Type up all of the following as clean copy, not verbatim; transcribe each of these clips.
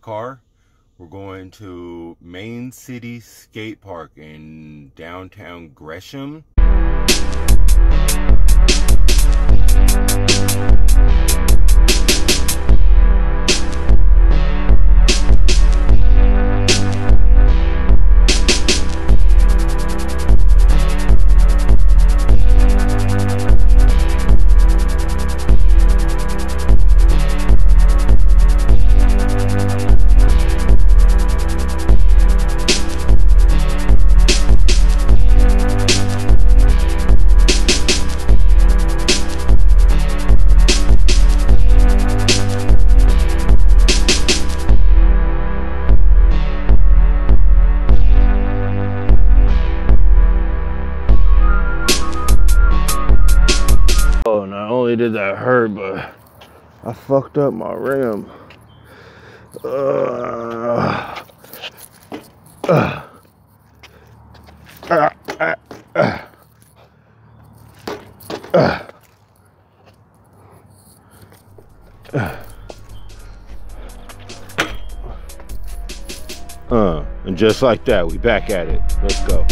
car. We're going to Main City Skate Park in downtown Gresham. Not only did that hurt, but I fucked up my rim. And just like that, we back at it. Let's go.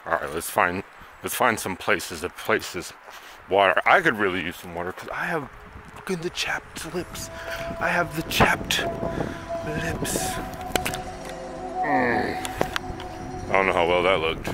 All right, let's find some places. Water. I could really use some water because I have, look at the chapped lips. I have the chapped lips. I don't know how well that looked.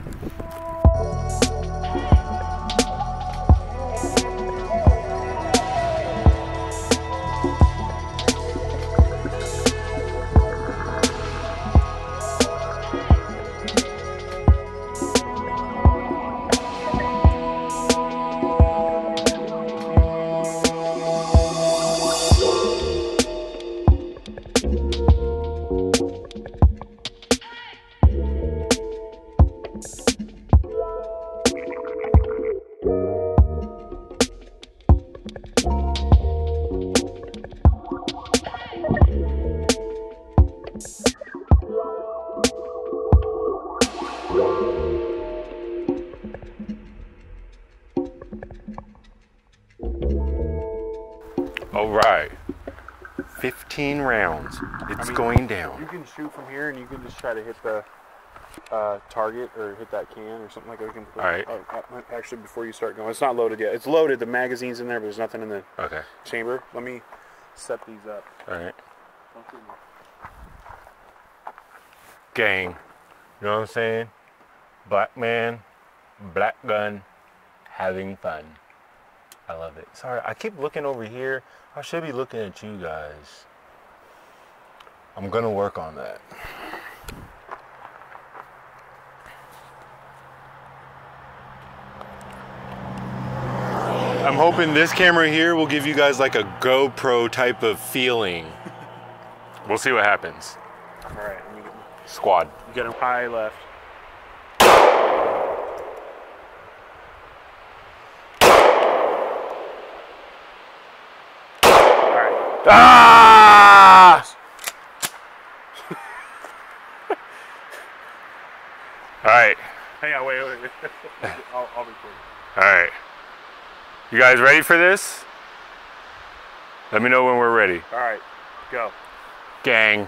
All right, 15 rounds. It's going down. You can shoot from here, and you can just try to hit the target or hit that can or something like that. All right. Actually, before you start going, it's not loaded yet. It's loaded. The magazine's in there, but there's nothing in the chamber. Let me set these up. All right. Gang. You know what I'm saying? Black man, black gun, having fun. I love it. Sorry, I keep looking over here. I should be looking at you guys. I'm gonna work on that. I'm hoping this camera here will give you guys like a GoPro type of feeling. We'll see what happens. All right. Squad. You got him high left. Ah! All right. Hang on, wait. I'll record. All right. You guys ready for this? Let me know when we're ready. All right, go. Gang.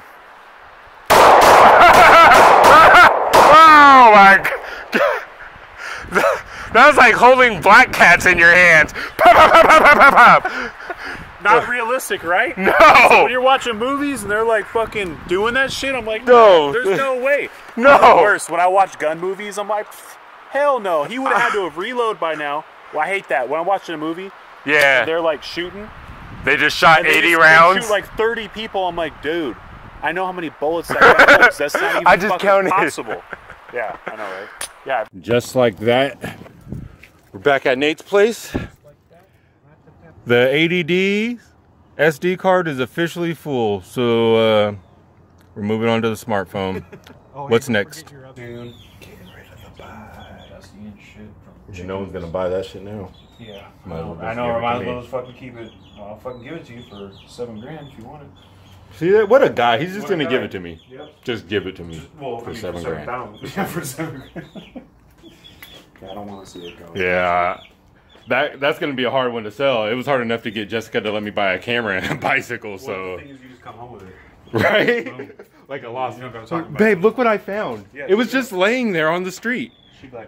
Oh my God. That was like holding black cats in your hands. Pop, pop, pop, pop, pop, pop. Not realistic, right? No. So when you're watching movies and they're like fucking doing that shit, I'm like, no, there's no way. No. Worse, when I watch gun movies, I'm like, hell no. He would have had to have reloaded by now. Well, I hate that. When I'm watching a movie, yeah, they're like shooting. They just shot 80 rounds. They shoot like 30 people. I'm like, dude, I know how many bullets that guy holds. That's not even fucking possible. Yeah, I know, right? Yeah. Just like that, we're back at Nate's place. The ADD SD card is officially full, so we're moving on to the smartphone. What's next? Dude, getting rid of the buy. No one's gonna buy that shit now. Yeah, I know. I might as well just fucking keep it. I'll fucking give it to you for $7 grand if you want it. See that? What a guy! He's just gonna give it to me. Yep. Just give it to me for $7 grand. Yeah, for $7 grand. Yeah, I don't want to see it go. Yeah. That's gonna be a hard one to sell. It was hard enough to get Jessica to let me buy a camera and a bicycle. Well, so the thing is, you just come home with it, right? Like a lost. Babe, look what I found. Yeah, it was just laying there on the street. She'd be like,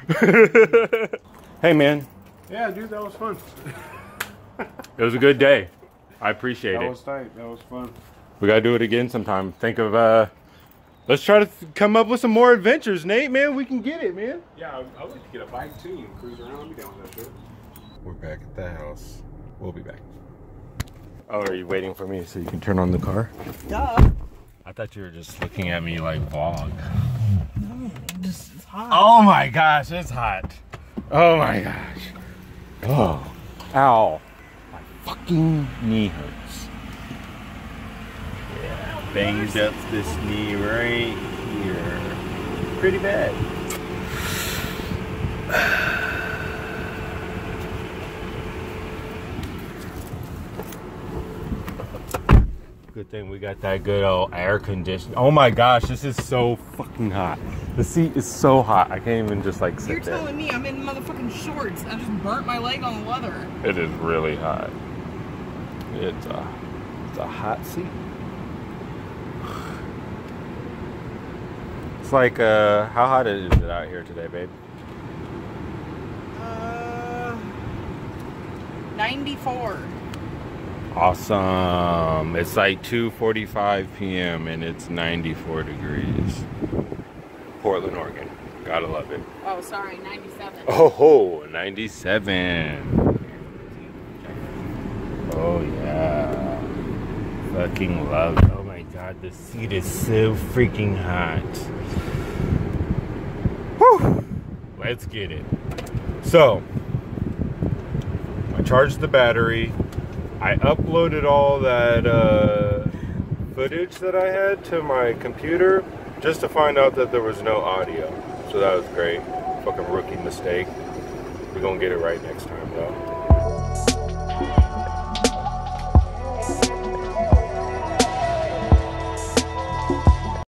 Hey man. yeah, dude, that was fun. It was a good day. I appreciate it. That was tight. That was fun. We gotta do it again sometime. Think of let's try to come up with some more adventures, Nate. Man, we can get it, man. Yeah, I would like to get a bike too and cruise around. I'd be down with that shit. We're back at the house. We'll be back. Oh, are you waiting for me so you can turn on the car? Duh. I thought you were just looking at me like vlog. No, it's hot. Oh my gosh, it's hot. Oh my gosh. Oh. Ow. My fucking knee hurts. Yeah, banged up this knee right here. Pretty bad. Good thing we got that good old air conditioning. Oh my gosh, this is so fucking hot. The seat is so hot. I can't even just like sit You're there. telling me I'm in motherfucking shorts. I just burnt my leg on the leather. It is really hot. It's a hot seat. It's like, how hot is it out here today, babe? 94. Awesome. It's like 2:45 p.m. and it's 94 degrees. Portland, Oregon. Gotta love it. Oh, sorry, 97. Oh, 97. Oh, yeah. Fucking love it. Oh my God, the seat is so freaking hot. Whew. Let's get it. So, I charged the battery. I uploaded all that footage that I had to my computer just to find out that there was no audio. So that was great. Fucking rookie mistake. We're gonna get it right next time though.